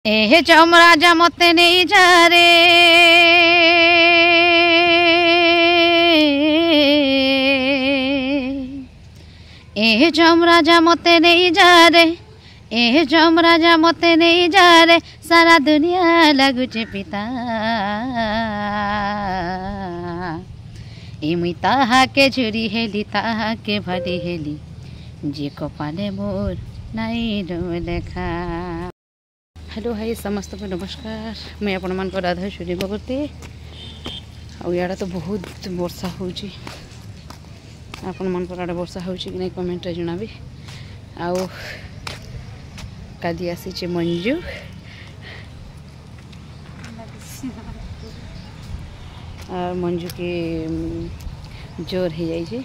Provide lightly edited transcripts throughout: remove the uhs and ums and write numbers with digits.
ए चमराजा मते नहीं जा रे ए चमराजा मते नहीं जा रे ए चमराजा मते नहीं जा रे सारा दुनिया लगुचे पिता ए मुई ताहा के झुरी हेली ताहा के भली हेली जे कपाले मोर नाई लेखा। हेलो हाई समस्त को नमस्कार। मैं आपण मान राधा सूर्य भगवती आड़ तो बहुत वर्षा होची आपण मान आड़े वर्षा होची कि नहीं कमेंट रे जणाबी। आउ काली आसी मंजू और मंजू के जोर हो जाइए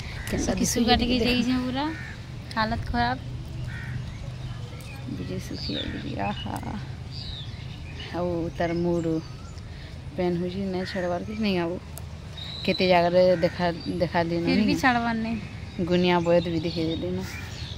पूरा हालत खराब विजय सुखी आहा आउ तार मूड पेन हो नहीं छड़वार कि नहीं आउ केते जगह देखा देखा दी फिर भी छड़वार नहीं गुनिया बयद भी दिखे देली ना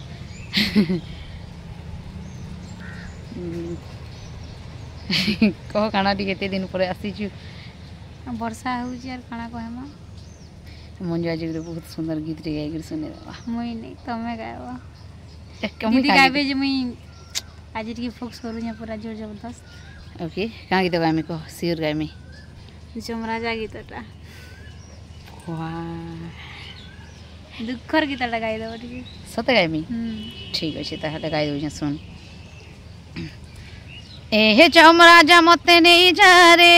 कह काना टी केते दिन पर आसीचु वर्षा होउची यार काना कहमा मंजू आज बहुत सुंदर गीत रे गाई सुने देवा मुई नहीं तमे गायबा कमी दीदी गाइबे जे मुई आज की फोकस करू या पूरा जोर जबरदस्त। ओके का गीत गामी को सिर गामी चमराजा गीतटा वाह दुखर गीतटा गाई देबो ठीक सत गामी ठीक अछि ताहले गाई दउ सुन। ए चमराजा मते नहीं जा रे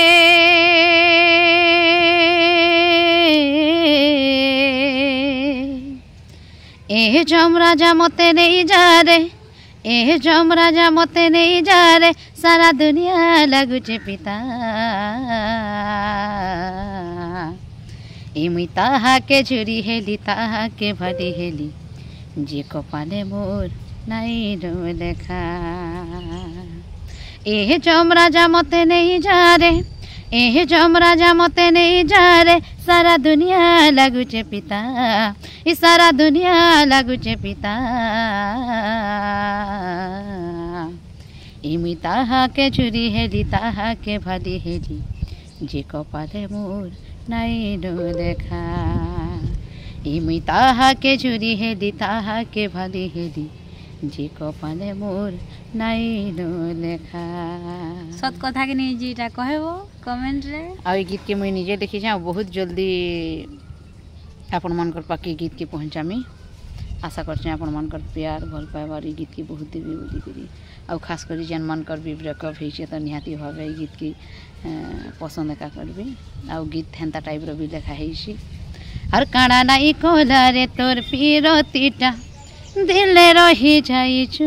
ए चमराजा मते नहीं जा रे ए चमराजा मते नहीं जा रे सारा दुनिया लगुचे पिता ए मुई ताहा के झुरी हेली ताहा के भली हेली जे कपाले मोर नाई लेखा। ए चमराजा मते नहीं जा रे ए चमराजा मते नहीं जा रे सारा दुनिया लगुचे पिता ई सारा दुनिया लगुचे पिता ई मुई ताहा के चुरी हेली ताहा के भली हेली जे कपाले मोर नाई देखा। ई मुई ताहा के चुरी हेली ताहा के भली हेली जे कपाले मोर नाई लेखा। सत कथा के नहीं जीटा कहबो कमेंट रे आ गीत के मुई निजे लिखी जा बहुत जल्दी आपण मानकर पाके गीत के पहुँचामी आशा करछे आपण मानकर प्यार भल पाइबार गीत के बहुत देवी बोली करी आ खास करी जेन मानकर भी ब्रेकअप होइछे त निहाती भावे गीत की पसंद का करबी आ गीत हेंता टाइप रो भी लेखा हेइछि। हर काना नाई कोला रे तोर पीरतीटा दिले रही जाइछु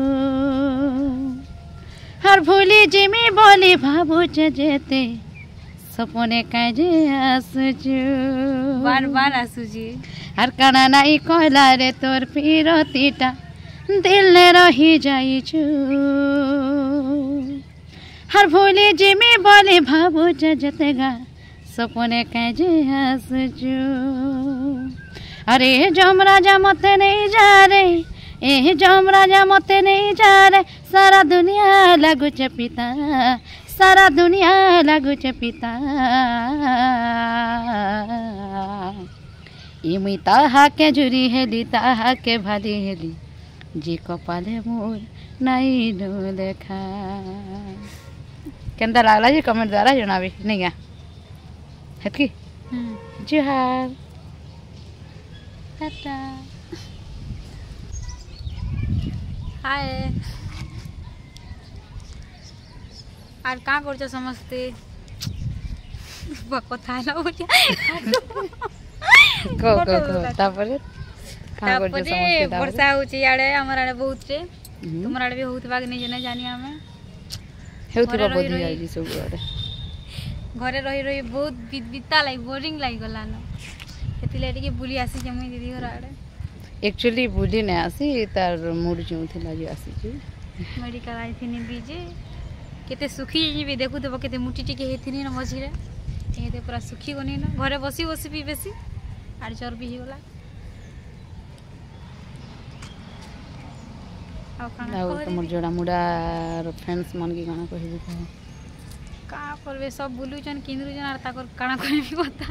हर भूली जिमी बोली भाबुचे जेते सपने काजे आसुछु बार बार आसुजी। हर काना नाई कहला रे तोर पीरतीटा दिले रही जाइछु हर भूली जिमी बोली भाबुचे जेतेगा सपने काजे आसुछु। अरे चमराजा मते नहीं जा रे ए चमराजा मते नहीं जा रे सारा दुनिया लगुचे पिता सारा दुनिया लगुचे पिता ई मुई ताहा के झुरी हेली ताहा के भली हेली जे कपाले मोर नाई लेखा। केंदा लागला जी कमेंट द्वारा जणाबी नहीं गा हेतकी जुहार टाटा हाय आर का करछ समस्ते कथा ना बोलिया को तापरे का करछ समस्ते वर्षा होची याडे हमर आडे बहुत रे तुमर आडे भी होत बाग नहीं जने जानी हमें हेउतबा बधी आइ सब आडे घरे रही रही बहुत बिता लाई बोरिंग लाई गला न केतिले टिके बुली आसी जमी दीदी घर आडे एक्चुअली बुली ने आसी तार मूड जो थिला जे आसी जे मेडिकल आई थिनी बीजे केते सुखी जी देखु देबो केते मुटी टिके हेथिनी न मझी रे एते पूरा सुखी गनी न घरे बसी बसी भी बेसी आर चर्बी ही गला ଆଉ କାଣା ଆଉ କହିବି? ତୁମର ଯୋଡ଼ା ମୁଡ଼ାର ଫ୍ରେଣ୍ଡସ୍ ମାନକେ କାଣା କହିବି କହ କାଣା କରିବେ ସବୁ ବୁଲୁଛନ୍ କିନ୍ଦୁଛନ୍ ଆର୍ ତାଙ୍କର କାଣା କହିବି କଥା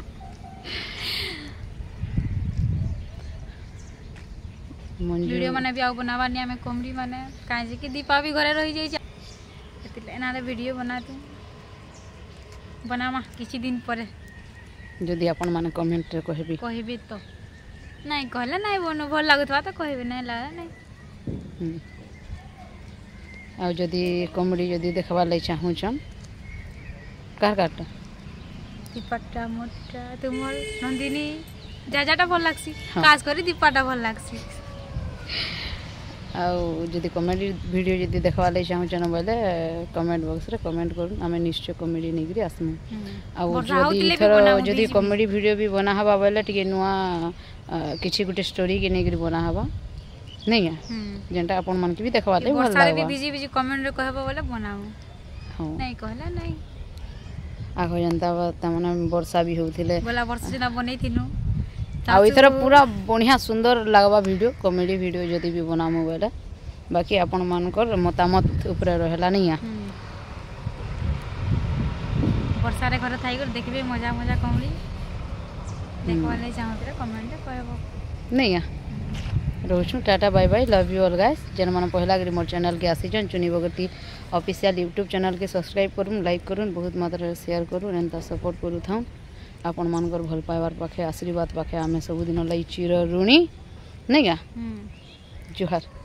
ମଞ୍ଜୁ ଭିଡ଼ିଓ ମାନେ ବି ଆଉ ବନାବାନି ଆମେ କମରି ମାନେ କାଇଁ କି ଦୀପା ବି ଘରେ ରହିଯାଇଛି ସେଥିଲାଗି ନା ଭିଡ଼ିଓ ବନାତୁ ବନାମା କିଛି ଦିନ ପରେ ଯଦି ଆପଣମାନେ କମେଣ୍ଟରେ କହିବି କହିବେ ତ ନାଇଁ କହିଲେ ନାଇଁ ବନୁ ଭଲ ଲାଗୁଥିବା ତ କହିବେ ନାଇଁ ଲାଗେ ନାଇଁ ଆଉ ଯଦି କମେଡ଼ି ଯଦି ଦେଖବାର୍ ଲାଗି ଚାହୁଁଛନ୍ କାହାର କାରଟା ଦୀପାଟା ମୋରଟା ତୁମର ନନ୍ଦିନୀ ଯାଟା ଭଲ ଲାଗ୍ସି ହଁ। ଖାସ୍ କରି ଦୀପାଟା ଭଲ ଲାଗ୍ସି ଆଉ ଯଦି କମେଡ଼ି ଭିଡ଼ିଓ ଯଦି ଦେଖବାର୍ ଲାଗି ଚାହୁଁଛନ୍ ବୋଇଲେ କମେଣ୍ଟ ବକ୍ସରେ କମେଣ୍ଟ କରୁନ୍ ଆମେ ନିଶ୍ଚୟ କମେଡ଼ି ନେଇକିରି ଆସ୍ମୁ ଆଉ ବର୍ଷା ଯଦି ହଉଥିଲେ ବି ଏଥର ବନାମୁ ଯଦି ଭିଜିବି। କମେଡ଼ି ଭିଡ଼ିଓ ବି ବନା ହେବା ବୋଇଲେ ଟିକେ ନୂଆ କିଛି ଗୋଟେ ଷ୍ଟୋରିକେ ନେଇକିରି ବନା ହେବା ନାଇଁ ଯେନ୍ଟା ଆପଣମାନଙ୍କୁ ବି ଦେଖବାର୍ ଲାଗି ଭଲ ବର୍ଷାରେ ବି ଲାଗ୍ବା ଭିଜି ଭିଜି କମେଣ୍ଟରେ କହିବ ବୋଲେ ବନାମୁ ହଁ ନାଇଁ କହିଲେ ନାଇଁ ଆଗ ଯେନ୍ତା ତାମାନେ ବର୍ଷା ବି ହେଉଥିଲେ ଗଲା ବର୍ଷ ସେଟା ବନେଇଥିନୁ ଆଉ ଏଥର ପୁରା ବଢ଼ିଆ ସୁନ୍ଦର ଲାଗ୍ବା ଭିଡ଼ିଓ କମେଡ଼ି ଭିଡ଼ିଓ ଯଦି ବି ବନାମୁ ବୋଇଲେ ବାକି ଆପଣମାନଙ୍କର ମତାମତ ଉପରେ ରହେଲା ନାଇଁ ବର୍ଷାରେ ଘରେ ଥାଇକରି ଦେଖିବେ ମଜା ମଜା କମେଡ଼ି ଦେଖବାର୍ ଲାଗି ଚାହୁଁଥିଲେ କମେଣ୍ଟରେ କହିବ ନାଇଁ ରହୁଛୁ tata bye bye love you all guys ଯେନ୍ମାନେ ପହଲା କରି ମୋର୍ ଚ୍ୟାନେଲ୍କେ ଆସିଛନ୍ ଚୁନି ବଗର୍ତ୍ତୀ ଅଫିସିଆଲ୍ ୟୁଟ୍ୟୁବ୍ ଚ୍ୟାନେଲ୍କେ ସବସ୍କ୍ରାଇବ୍ କରୁନ୍ ଲାଇକ୍ କରୁନ୍ ବହୁତ ମାତ୍ରାରେ ସେୟାର କରୁନ୍ ଏନ୍ତା ସପୋର୍ଟ କରୁଥାଉନ୍ ଆପଣମାନଙ୍କର ଭଲ ପାଇବାର ପାଖେ ଆଶୀର୍ବାଦ ପାଖେ ଆମେ ସବୁଦିନ ଲାଗି ଚିର ଋଣୀ ନାଇଁ ଜୁହାର